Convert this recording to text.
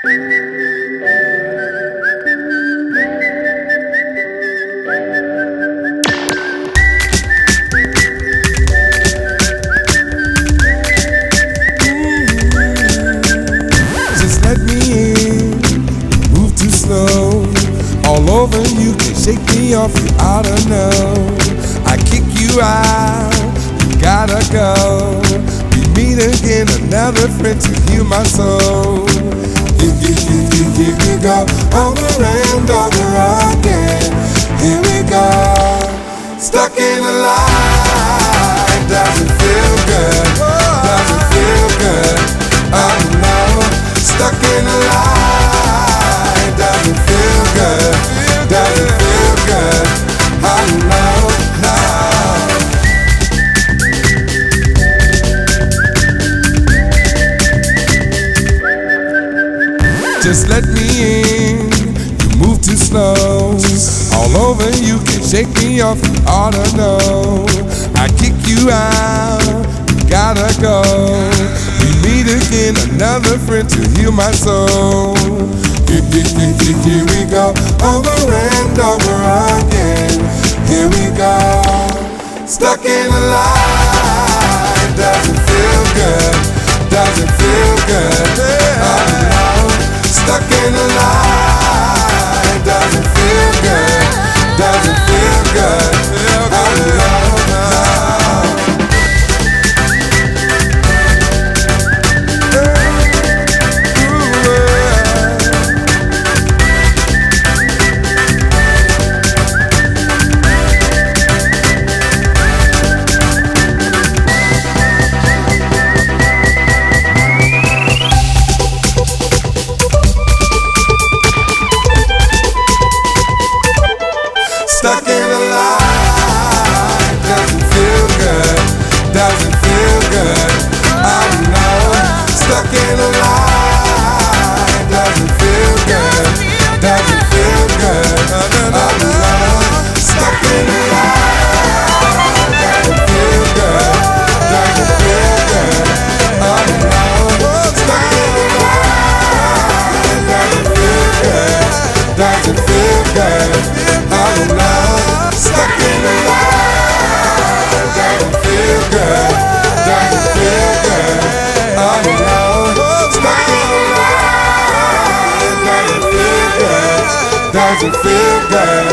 All over you can shake me off, you ought to know. I kick you out, you gotta go. We meet again, another friend to heal my soul. Here we go, over and over again. Here we go, stuck in a line. Doesn't feel good, doesn't feel good. Oh no, stuck in a line. Doesn't feel good, doesn't feel good. Oh no, no. Just let me in, you move too slow. All over you can shake me off, you ought to know. I kick you out, you gotta go. We meet again, another friend to heal my soul. Here we go, over and over again. Here we go, stuck in a line. Doesn't feel good, doesn't feel good. Oh no, stuck in a line. Doesn't feel good, doesn't feel good. Oh no, no. Stuck in a line, doesn't feel good, doesn't feel good. I know, stuck in a line, doesn't feel good, doesn't feel good. I know, stuck in a line, doesn't feel good, doesn't feel good. I know, stuck in a line, doesn't feel good, doesn't feel good. I don't know, stuck in a line, doesn't feel good, doesn't feel good. I don't know, stuck in a line, doesn't feel good, doesn't feel good.